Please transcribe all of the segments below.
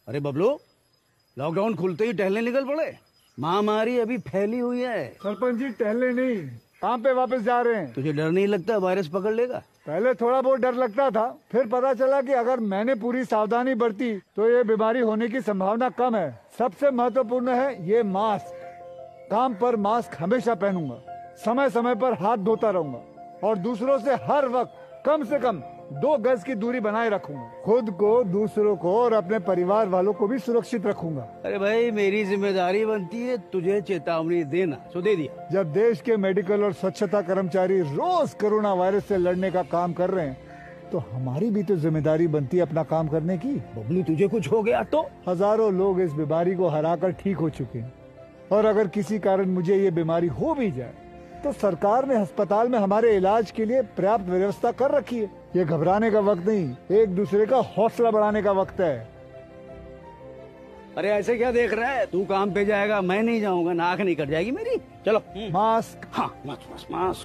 अरे बबलू, लॉकडाउन खुलते ही टहलने निकल पड़े। महामारी अभी फैली हुई है। सरपंच जी टहलने नहीं, काम पे वापस जा रहे हैं। तुझे डर नहीं लगता वायरस पकड़ लेगा? पहले थोड़ा बहुत डर लगता था, फिर पता चला कि अगर मैंने पूरी सावधानी बरती तो ये बीमारी होने की संभावना कम है। सबसे महत्वपूर्ण है ये मास्क। काम पर मास्क हमेशा पहनूंगा, समय समय पर हाथ धोता रहूंगा और दूसरों से हर वक्त कम से कम 2 गज की दूरी बनाए रखूंगा। खुद को, दूसरों को और अपने परिवार वालों को भी सुरक्षित रखूंगा। अरे भाई, मेरी जिम्मेदारी बनती है तुझे चेतावनी देना, सो दे दिया। जब देश के मेडिकल और स्वच्छता कर्मचारी रोज कोरोना वायरस से लड़ने का काम कर रहे हैं, तो हमारी भी तो जिम्मेदारी बनती है अपना काम करने की। बबलू, तुझे कुछ हो गया तो? हजारों लोग इस बीमारी को हराकर ठीक हो चुके हैं, और अगर किसी कारण मुझे ये बीमारी हो भी जाए तो सरकार ने अस्पताल में हमारे इलाज के लिए पर्याप्त व्यवस्था कर रखी है। ये घबराने का वक्त नहीं, एक दूसरे का हौसला बढ़ाने का वक्त है। अरे ऐसे क्या देख रहा है? तू काम पे जाएगा, मैं नहीं जाऊंगा, नाक नहीं कट जाएगी मेरी। चलो। मास्क। हाँ, मास्क मास्क।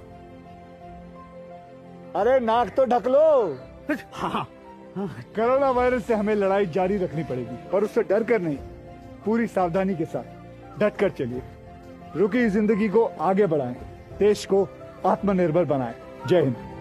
अरे नाक तो ढक लो। हाँ। कोरोना वायरस से हमें लड़ाई जारी रखनी पड़ेगी, और उससे डर कर नहीं, पूरी सावधानी के साथ डट कर चलिए। रुकी जिंदगी को आगे बढ़ाएं, देश को आत्मनिर्भर बनाएं। जय हिंद।